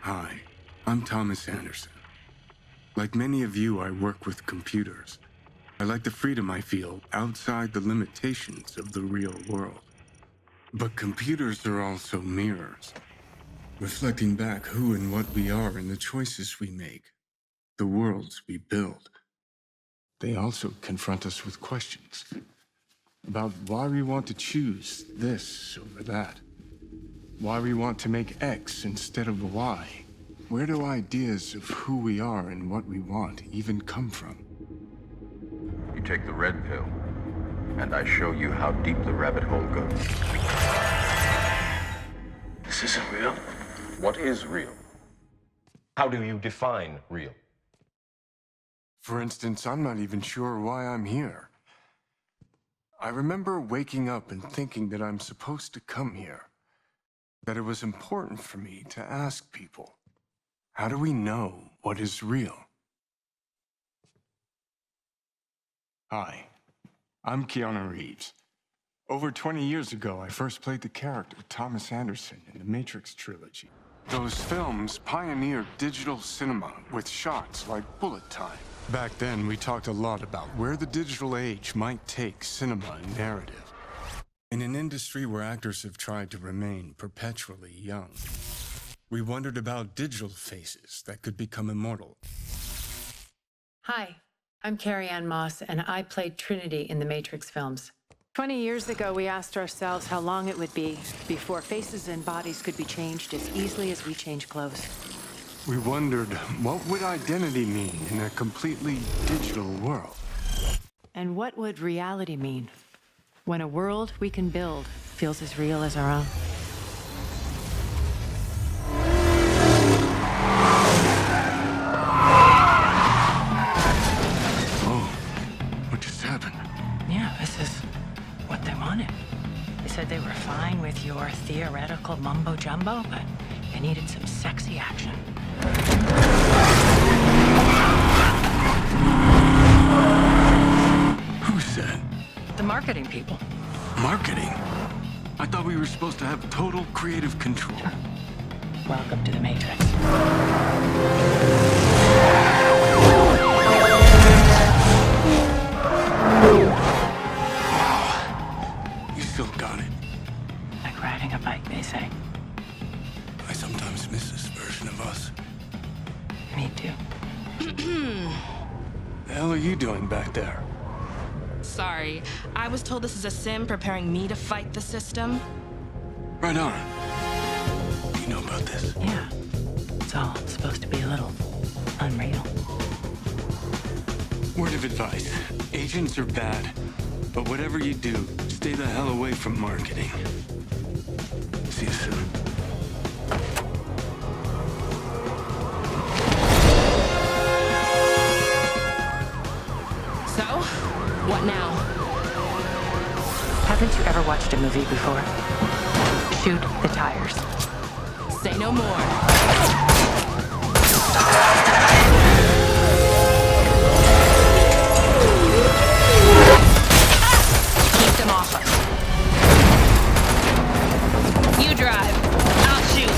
Hi, I'm Thomas Anderson. Like many of you, I work with computers. I like the freedom I feel outside the limitations of the real world. But computers are also mirrors, reflecting back who and what we are and the choices we make, the worlds we build. They also confront us with questions about why we want to choose this over that, why we want to make X instead of Y. Where do ideas of who we are and what we want even come from? You take the red pill, and I show you how deep the rabbit hole goes. This isn't real. What is real? How do you define real? For instance, I'm not even sure why I'm here. I remember waking up and thinking that I'm supposed to come here, that it was important for me to ask people, how do we know what is real? Hi, I'm Keanu Reeves. Over 20 years ago, I first played the character Thomas Anderson in the Matrix trilogy. Those films pioneered digital cinema with shots like bullet time. Back then, we talked a lot about where the digital age might take cinema and narrative. In an industry where actors have tried to remain perpetually young, we wondered about digital faces that could become immortal. Hi, I'm Carrie Ann Moss, and I played Trinity in the Matrix films. 20 years ago, we asked ourselves how long it would be before faces and bodies could be changed as easily as we change clothes. We wondered, what would identity mean in a completely digital world? And what would reality mean when a world we can build feels as real as our own? Oh, what just happened? Yeah, this is what they wanted. They said they were fine with your theoretical mumbo-jumbo, but they needed some sexy action. Who said? The marketing people. Marketing? I thought we were supposed to have total creative control. Welcome to the Matrix. You still got it. Like riding a bike, they say. I sometimes miss this version of us. Me too. The hell are you doing back there? Sorry, I was told this is a sim preparing me to fight the system. Right on. You know about this? Yeah. It's all supposed to be a little unreal. Word of advice. Agents are bad. But whatever you do, stay the hell away from marketing. See you soon. So, what now? Haven't you ever watched a movie before? Shoot the tires. Say no more. Keep them off us. You drive. I'll shoot.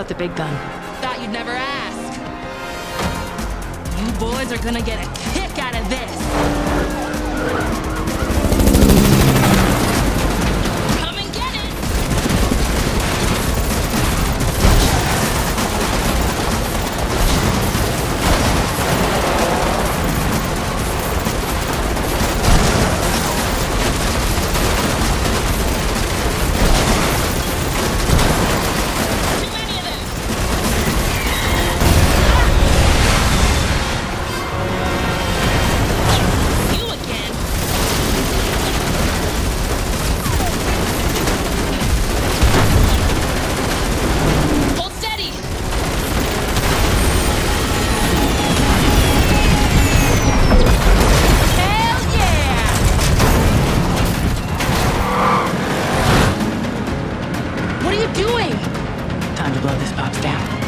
about the big gun? Thought you'd never ask. You boys are gonna get a kick out of this. Come and get it! Too many of them! You again! Hold steady! Hell yeah! What are you doing? Time to blow this box down.